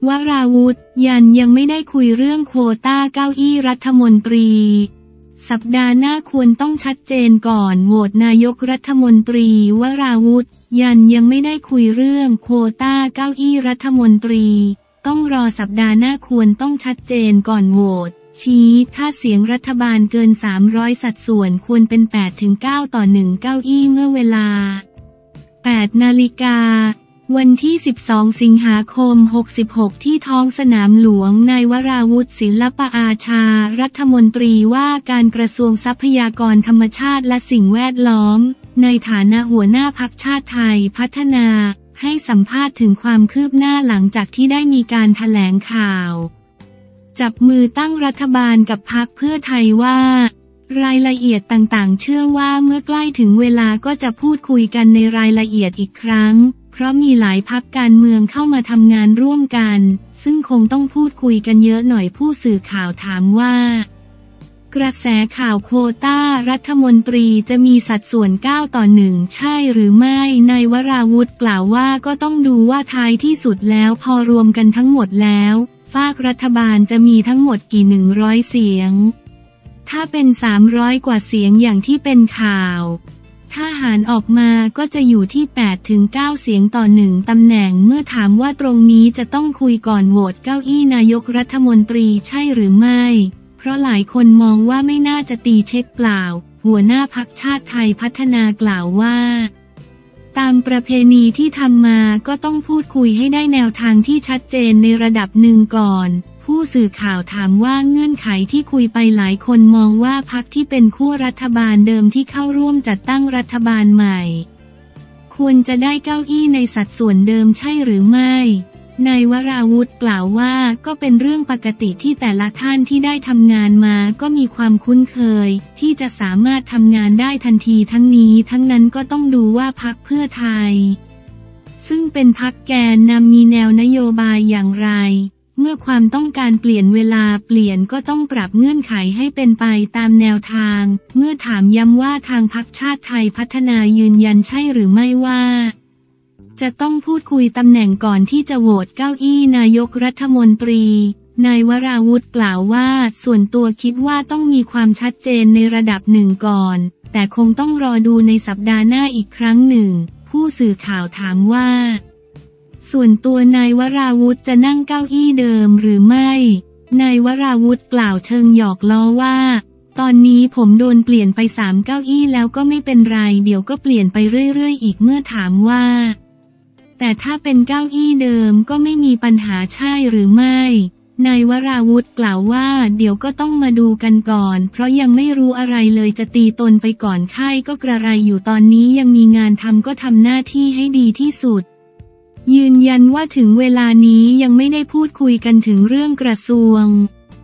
วราวุธยังไม่ได้คุยเรื่องโควต้าเก้าอี้รัฐมนตรีสัปดาห์หน้าควรต้องชัดเจนก่อนโหวตนายกรัฐมนตรีวราวุธยังไม่ได้คุยเรื่องโควต้าเก้าอี้รัฐมนตรีต้องรอสัปดาห์หน้าควรต้องชัดเจนก่อนโหวตชี้ถ้าเสียงรัฐบาลเกิน300สัดส่วนควรเป็น 8-9 ต่อ 1 เก้าอี้เมื่อเวลา 8 นาฬิกาวันที่ 12 สิงหาคม 66 ที่ท้องสนามหลวงนายวราวุธศิลปอาชารัฐมนตรีว่าการกระทรวงทรัพยากรธรรมชาติและสิ่งแวดล้อมในฐานะหัวหน้าพรรคชาติไทยพัฒนาให้สัมภาษณ์ถึงความคืบหน้าหลังจากที่ได้มีการแถลงข่าวจับมือตั้งรัฐบาลกับพรรคเพื่อไทยว่ารายละเอียดต่างๆเชื่อว่าเมื่อใกล้ถึงเวลาก็จะพูดคุยกันในรายละเอียดอีกครั้งเพราะมีหลายพรรคการเมืองเข้ามาทำงานร่วมกันซึ่งคงต้องพูดคุยกันเยอะหน่อยผู้สื่อข่าวถามว่ากระแสข่าวโควต้ารัฐมนตรีจะมีสัดส่วน9 ต่อ 1ใช่หรือไม่นายวราวุธกล่าวว่าก็ต้องดูว่าท้ายที่สุดแล้วพอรวมกันทั้งหมดแล้วฝากรัฐบาลจะมีทั้งหมดกี่100เสียงถ้าเป็น300กว่าเสียงอย่างที่เป็นข่าวถ้าหารออกมาก็จะอยู่ที่ 8-9 เสียงต่อ1ตำแหน่งเมื่อถามว่าตรงนี้จะต้องคุยก่อนโหวตเก้าอี้นายกรัฐมนตรีใช่หรือไม่เพราะหลายคนมองว่าไม่น่าจะตีเช็คเปล่าหัวหน้าพรรคชาติไทยพัฒนากล่าวว่าตามประเพณีที่ทำมาก็ต้องพูดคุยให้ได้แนวทางที่ชัดเจนในระดับหนึ่งก่อนผู้สื่อข่าวถามว่าเงื่อนไขที่คุยไปหลายคนมองว่าพรรคที่เป็นขั้วรัฐบาลเดิมที่เข้าร่วมจัดตั้งรัฐบาลใหม่ควรจะได้เก้าอี้ในสัดส่วนเดิมใช่หรือไม่นายวราวุธกล่าวว่าก็เป็นเรื่องปกติที่แต่ละท่านที่ได้ทำงานมาก็มีความคุ้นเคยที่จะสามารถทำงานได้ทันทีทั้งนี้ทั้งนั้นก็ต้องดูว่าพรรคเพื่อไทยซึ่งเป็นพรรคแกนนำมีแนวนโยบายอย่างไรเมื่อความต้องการเปลี่ยนเวลาเปลี่ยนก็ต้องปรับเงื่อนไขให้เป็นไปตามแนวทางเมื่อถามย้ำว่าทางพรรคชาติไทยพัฒนายืนยันใช่หรือไม่ว่าจะต้องพูดคุยตำแหน่งก่อนที่จะโหวตเก้าอี้นายกรัฐมนตรีนายวราวุธกล่าวว่าส่วนตัวคิดว่าต้องมีความชัดเจนในระดับหนึ่งก่อนแต่คงต้องรอดูในสัปดาห์หน้าอีกครั้งหนึ่งผู้สื่อข่าวถามว่าส่วนตัวนายวราวุธจะนั่งเก้าอี้เดิมหรือไม่นายวราวุธกล่าวเชิงหยอกล้อว่าตอนนี้ผมโดนเปลี่ยนไป3 เก้าอี้แล้วก็ไม่เป็นไรเดี๋ยวก็เปลี่ยนไปเรื่อยๆอีกเมื่อถามว่าแต่ถ้าเป็นเก้าอี้เดิมก็ไม่มีปัญหาใช่หรือไม่นายวราวุธกล่าวว่าเดี๋ยวก็ต้องมาดูกันก่อนเพราะยังไม่รู้อะไรเลยจะตีตนไปก่อนไข้ก็กระไรอยู่ตอนนี้ยังมีงานทำก็ทำหน้าที่ให้ดีที่สุดยืนยันว่าถึงเวลานี้ยังไม่ได้พูดคุยกันถึงเรื่องกระทรวง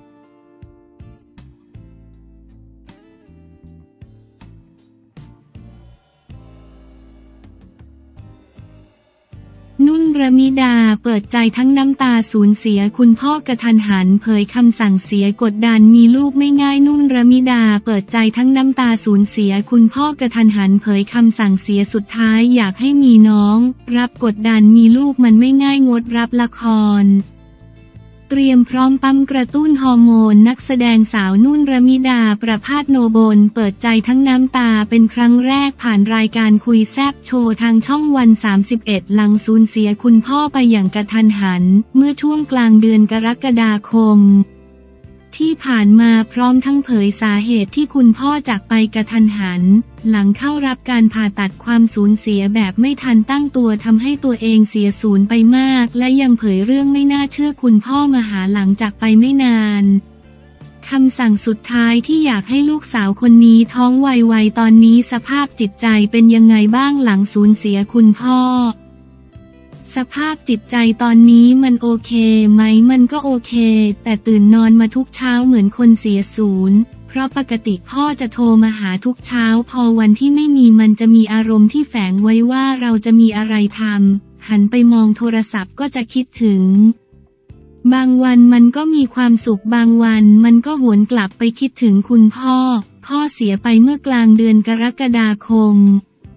นุ่นระมิดาเปิดใจทั้งน้ำตาสูญเสียคุณพ่อกระทันหันเผยคำสั่งเสียกดดันมีลูกไม่ง่ายนุ่นระมิดาเปิดใจทั้งน้ำตาสูญเสียคุณพ่อกระทันหันเผยคำสั่งเสียสุดท้ายอยากให้มีน้องรับกดดันมีลูกมันไม่ง่ายงดรับละครเตรียมพร้อมปั๊มกระตุ้นฮอร์โมนนักแสดงสาวนุ่นระมิดาประภาสโนบลเปิดใจทั้งน้ำตาเป็นครั้งแรกผ่านรายการคุยแซบโชว์ทางช่องวัน 31หลังสูญเสียคุณพ่อไปอย่างกระทันหันเมื่อช่วงกลางเดือนกรกฎาคมที่ผ่านมาพร้อมทั้งเผยสาเหตุที่คุณพ่อจากไปกระทันหันหลังเข้ารับการผ่าตัดความสูญเสียแบบไม่ทันตั้งตัวทำให้ตัวเองเสียศูนย์ไปมากและยังเผยเรื่องไม่น่าเชื่อคุณพ่อมาหาหลังจากไปไม่นานคำสั่งสุดท้ายที่อยากให้ลูกสาวคนนี้ท้องไวๆตอนนี้สภาพจิตใจเป็นยังไงบ้างหลังสูญเสียคุณพ่อสภาพจิตใจตอนนี้มันโอเคไหมมันก็โอเคแต่ตื่นนอนมาทุกเช้าเหมือนคนเสียศูนย์เพราะปกติพ่อจะโทรมาหาทุกเช้าพอวันที่ไม่มีมันจะมีอารมณ์ที่แฝงไว้ว่าเราจะมีอะไรทำหันไปมองโทรศัพท์ก็จะคิดถึงบางวันมันก็มีความสุขบางวันมันก็หวนกลับไปคิดถึงคุณพ่อเสียไปเมื่อกลางเดือนกรกฎาคม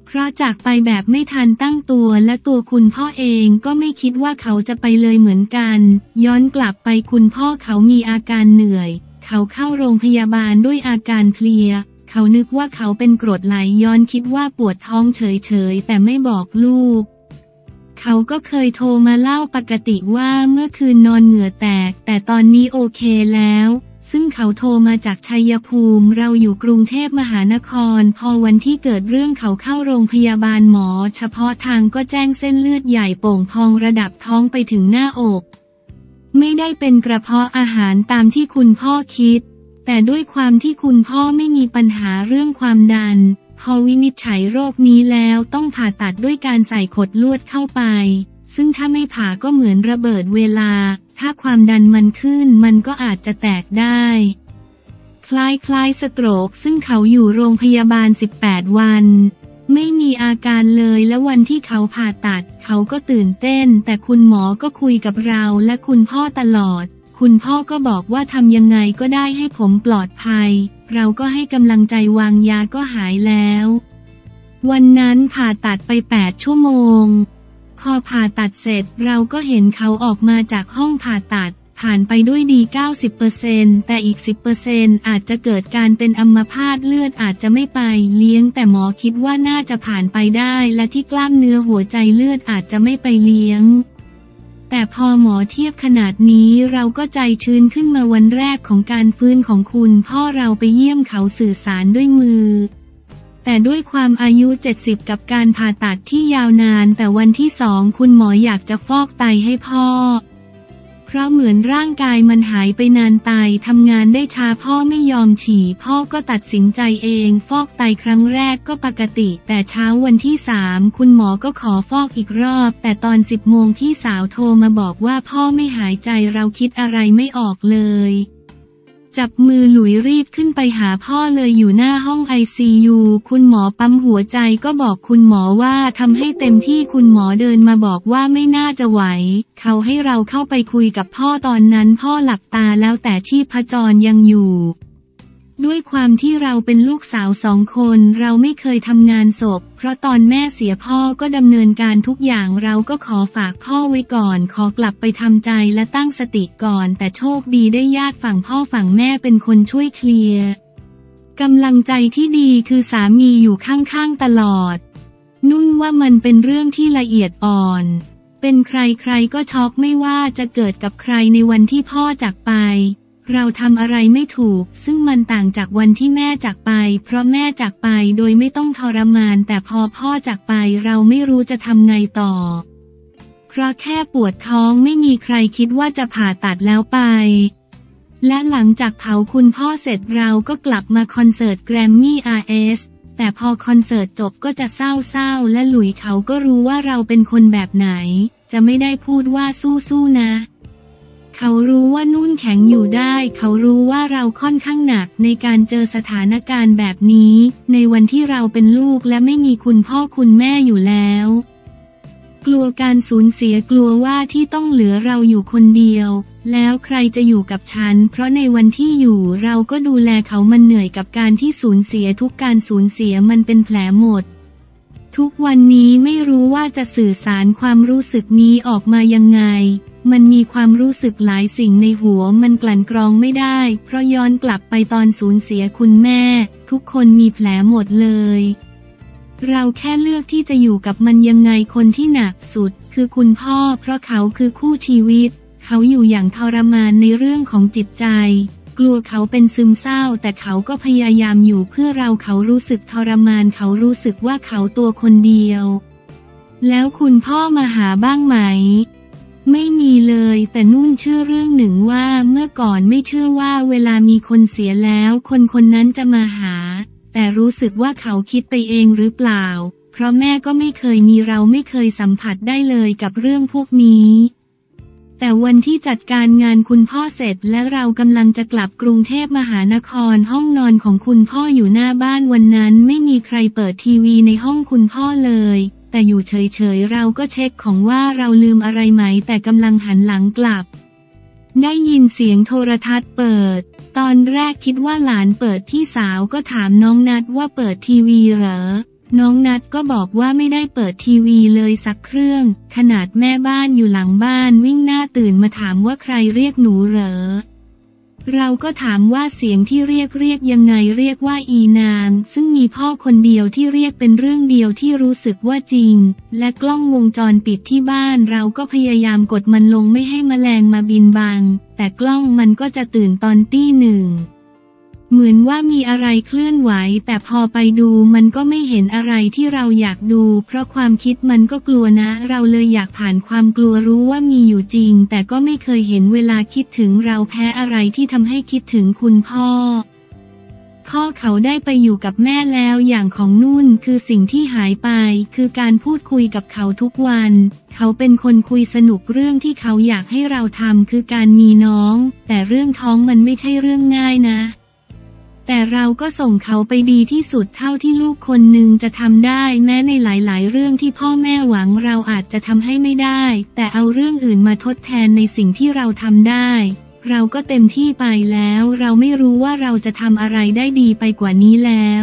เพราะจากไปแบบไม่ทันตั้งตัวและตัวคุณพ่อเองก็ไม่คิดว่าเขาจะไปเลยเหมือนกันย้อนกลับไปคุณพ่อเขามีอาการเหนื่อยเขาเข้าโรงพยาบาลด้วยอาการเพลียเขานึกว่าเขาเป็นกรดไหลย้อนคิดว่าปวดท้องเฉยๆแต่ไม่บอกลูกเขาก็เคยโทรมาเล่าปกติว่าเมื่อคืนนอนเหงื่อแตกแต่ตอนนี้โอเคแล้วซึ่งเขาโทรมาจากชัยภูมิเราอยู่กรุงเทพมหานครพอวันที่เกิดเรื่องเขาเข้าโรงพยาบาลหมอเฉพาะทางก็แจ้งเส้นเลือดใหญ่โป่งพองระดับท้องไปถึงหน้าอกไม่ได้เป็นกระเพาะอาหารตามที่คุณพ่อคิดแต่ด้วยความที่คุณพ่อไม่มีปัญหาเรื่องความดันพอวินิจฉัยโรคนี้แล้วต้องผ่าตัดด้วยการใส่ขดลวดเข้าไปซึ่งถ้าไม่ผ่าก็เหมือนระเบิดเวลาถ้าความดันมันขึ้นมันก็อาจจะแตกได้คล้ายสโตรกซึ่งเขาอยู่โรงพยาบาล18 วันไม่มีอาการเลยและวันที่เขาผ่าตัดเขาก็ตื่นเต้นแต่คุณหมอก็คุยกับเราและคุณพ่อตลอดคุณพ่อก็บอกว่าทำยังไงก็ได้ให้ผมปลอดภัยเราก็ให้กำลังใจวางยาก็หายแล้ววันนั้นผ่าตัดไป8 ชั่วโมงพอผ่าตัดเสร็จเราก็เห็นเขาออกมาจากห้องผ่าตัดผ่านไปด้วยดี 90% แต่อีก 10% อาจจะเกิดการเป็นอัมพาตเลือดอาจจะไม่ไปเลี้ยงแต่หมอคิดว่าน่าจะผ่านไปได้และที่กล้ามเนื้อหัวใจเลือดอาจจะไม่ไปเลี้ยงแต่พอหมอเทียบขนาดนี้เราก็ใจชื้นขึ้นมาวันแรกของการฟื้นของคุณพ่อเราไปเยี่ยมเขาสื่อสารด้วยมือแต่ด้วยความอายุ70กับการผ่าตัดที่ยาวนานแต่วันที่2คุณหมออยากจะฟอกไตให้พ่อเพราะเหมือนร่างกายมันหายไปนานไตทำงานได้ช้าพ่อไม่ยอมฉี่พ่อก็ตัดสินใจเองฟอกไตครั้งแรกก็ปกติแต่เช้าวันที่3คุณหมอก็ขอฟอกอีกรอบแต่ตอน10 โมงพี่สาวโทรมาบอกว่าพ่อไม่หายใจเราคิดอะไรไม่ออกเลยจับมือหลุยรีบขึ้นไปหาพ่อเลยอยู่หน้าห้อง ICU คุณหมอปั๊มหัวใจก็บอกคุณหมอว่าทำให้เต็มที่คุณหมอเดินมาบอกว่าไม่น่าจะไหวเขาให้เราเข้าไปคุยกับพ่อตอนนั้นพ่อหลับตาแล้วแต่ชีพจรยังอยู่ด้วยความที่เราเป็นลูกสาว2 คนเราไม่เคยทำงานศพเพราะตอนแม่เสียพ่อก็ดำเนินการทุกอย่างเราก็ขอฝากพ่อไว้ก่อนขอกลับไปทำใจและตั้งสติก่อนแต่โชคดีได้ญาติฝั่งพ่อฝั่งแม่เป็นคนช่วยเคลียร์กำลังใจที่ดีคือสามีอยู่ข้างๆตลอดนุ่นว่ามันเป็นเรื่องที่ละเอียดอ่อนเป็นใครๆก็ช็อกไม่ว่าจะเกิดกับใครในวันที่พ่อจากไปเราทำอะไรไม่ถูกซึ่งมันต่างจากวันที่แม่จากไปเพราะแม่จากไปโดยไม่ต้องทรมานแต่พอพ่อจากไปเราไม่รู้จะทำไงต่อเพราะแค่ปวดท้องไม่มีใครคิดว่าจะผ่าตัดแล้วไปและหลังจากเผาคุณพ่อเสร็จเราก็กลับมาคอนเสิร์ตแกรมมี่ RS แต่พอคอนเสิร์ตจบก็จะเศร้าและหลุยเขาก็รู้ว่าเราเป็นคนแบบไหนจะไม่ได้พูดว่าสู้ๆนะเขารู้ว่านุ่นแข็งอยู่ได้เขารู้ว่าเราค่อนข้างหนักในการเจอสถานการณ์แบบนี้ในวันที่เราเป็นลูกและไม่มีคุณพ่อคุณแม่อยู่แล้วกลัวการสูญเสียกลัวว่าที่ต้องเหลือเราอยู่คนเดียวแล้วใครจะอยู่กับฉันเพราะในวันที่อยู่เราก็ดูแลเขามันเหนื่อยกับการที่สูญเสียทุกการสูญเสียมันเป็นแผลหมดทุกวันนี้ไม่รู้ว่าจะสื่อสารความรู้สึกนี้ออกมายังไงมันมีความรู้สึกหลายสิ่งในหัวมันกลั่นกรองไม่ได้เพราะย้อนกลับไปตอนสูญเสียคุณแม่ทุกคนมีแผลหมดเลยเราแค่เลือกที่จะอยู่กับมันยังไงคนที่หนักสุดคือคุณพ่อเพราะเขาคือคู่ชีวิตเขาอยู่อย่างทรมานในเรื่องของจิตใจกลัวเขาเป็นซึมเศร้าแต่เขาก็พยายามอยู่เพื่อเราเขารู้สึกทรมานเขารู้สึกว่าเขาตัวคนเดียวแล้วคุณพ่อมาหาบ้างไหมไม่มีเลยแต่นุ่นเชื่อเรื่องหนึ่งว่าเมื่อก่อนไม่เชื่อว่าเวลามีคนเสียแล้วคนนั้นจะมาหาแต่รู้สึกว่าเขาคิดไปเองหรือเปล่าเพราะแม่ก็ไม่เคยมีเราไม่เคยสัมผัสได้เลยกับเรื่องพวกนี้แต่วันที่จัดการงานคุณพ่อเสร็จและเรากำลังจะกลับกรุงเทพมหานครห้องนอนของคุณพ่ออยู่หน้าบ้านวันนั้นไม่มีใครเปิดทีวีในห้องคุณพ่อเลยแต่อยู่เฉยๆเราก็เช็คของว่าเราลืมอะไรไหมแต่กำลังหันหลังกลับได้ยินเสียงโทรทัศน์เปิดตอนแรกคิดว่าหลานเปิดพี่สาวก็ถามน้องนัดว่าเปิดทีวีเหรอน้องนัดก็บอกว่าไม่ได้เปิดทีวีเลยสักเครื่องขนาดแม่บ้านอยู่หลังบ้านวิ่งหน้าตื่นมาถามว่าใครเรียกหนูเหรอเราก็ถามว่าเสียงที่เรียกยังไงเรียกว่าอีนามซึ่งมีพ่อคนเดียวที่เรียกเป็นเรื่องเดียวที่รู้สึกว่าจริงและกล้องวงจรปิดที่บ้านเราก็พยายามกดมันลงไม่ให้แมลงมาบินบังแต่กล้องมันก็จะตื่นตอนตี 1เหมือนว่ามีอะไรเคลื่อนไหวแต่พอไปดูมันก็ไม่เห็นอะไรที่เราอยากดูเพราะความคิดมันก็กลัวนะเราเลยอยากผ่านความกลัวรู้ว่ามีอยู่จริงแต่ก็ไม่เคยเห็นเวลาคิดถึงเราแพ้อะไรที่ทำให้คิดถึงคุณพ่อเขาได้ไปอยู่กับแม่แล้วอย่างของนุ่นคือสิ่งที่หายไปคือการพูดคุยกับเขาทุกวันเขาเป็นคนคุยสนุกเรื่องที่เขาอยากให้เราทำคือการมีน้องแต่เรื่องท้องมันไม่ใช่เรื่องง่ายนะแต่เราก็ส่งเขาไปดีที่สุดเท่าที่ลูกคนหนึ่งจะทำได้แม้ในหลายๆเรื่องที่พ่อแม่หวังเราอาจจะทำให้ไม่ได้แต่เอาเรื่องอื่นมาทดแทนในสิ่งที่เราทำได้เราก็เต็มที่ไปแล้วเราไม่รู้ว่าเราจะทำอะไรได้ดีไปกว่านี้แล้ว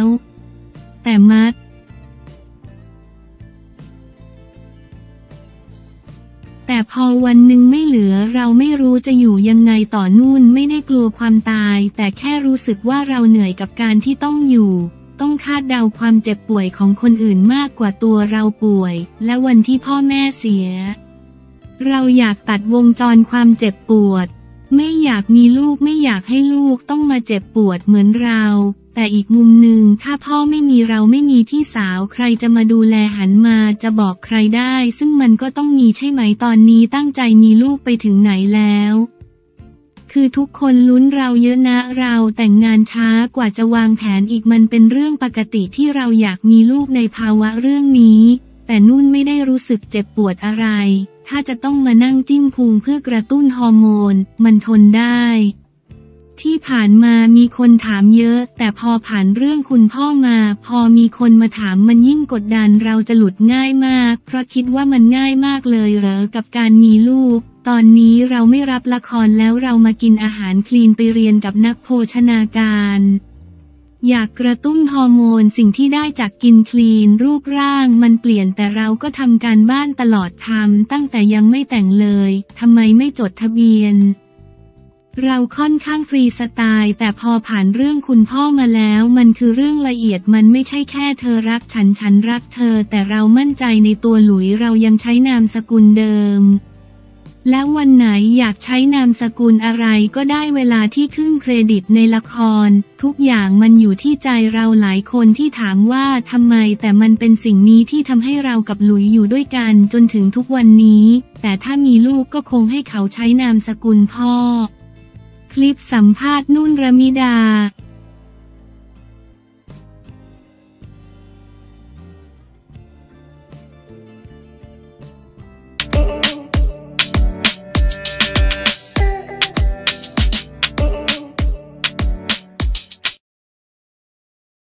แต่พอวันหนึ่งไม่เหลือเราไม่รู้จะอยู่ยังไงต่อนู่นไม่ได้กลัวความตายแต่แค่รู้สึกว่าเราเหนื่อยกับการที่ต้องอยู่ต้องคาดเดาความเจ็บป่วยของคนอื่นมากกว่าตัวเราป่วยและวันที่พ่อแม่เสียเราอยากตัดวงจรความเจ็บปวดไม่อยากมีลูกไม่อยากให้ลูกต้องมาเจ็บปวดเหมือนเราแต่อีกมุมหนึ่งถ้าพ่อไม่มีเราไม่มีพี่สาวใครจะมาดูแลหันมาจะบอกใครได้ซึ่งมันก็ต้องมีใช่ไหมตอนนี้ตั้งใจมีลูกไปถึงไหนแล้วคือทุกคนลุ้นเราเยอะนะเราแต่งงานช้ากว่าจะวางแผนอีกมันเป็นเรื่องปกติที่เราอยากมีลูกในภาวะเรื่องนี้แต่นุ่นไม่ได้รู้สึกเจ็บปวดอะไรถ้าจะต้องมานั่งจิ้มพุงเพื่อกระตุ้นฮอร์โมนมันทนได้ที่ผ่านมามีคนถามเยอะแต่พอผ่านเรื่องคุณพ่อมาพอมีคนมาถามมันยิ่งกดดันเราจะหลุดง่ายมากเพราะคิดว่ามันง่ายมากเลยเหรอกับการมีลูกตอนนี้เราไม่รับละครแล้วเรามากินอาหารคลีนไปเรียนกับนักโภชนาการอยากกระตุ้นฮอร์โมนสิ่งที่ได้จากกินคลีนรูปร่างมันเปลี่ยนแต่เราก็ทำการบ้านตลอดทำตั้งแต่ยังไม่แต่งเลยทำไมไม่จดทะเบียนเราค่อนข้างฟรีสไตล์แต่พอผ่านเรื่องคุณพ่อมาแล้วมันคือเรื่องละเอียดมันไม่ใช่แค่เธอรักฉันรักเธอแต่เรามั่นใจในตัวหลุยเรายังใช้นามสกุลเดิมแล้ววันไหนอยากใช้นามสกุลอะไรก็ได้เวลาที่ขึ้นเครดิตในละครทุกอย่างมันอยู่ที่ใจเราหลายคนที่ถามว่าทำไมแต่มันเป็นสิ่งนี้ที่ทำให้เรากับหลุยอยู่ด้วยกันจนถึงทุกวันนี้แต่ถ้ามีลูกก็คงให้เขาใช้นามสกุลพ่อคลิปสัมภาษณ์นุ่นรมิดา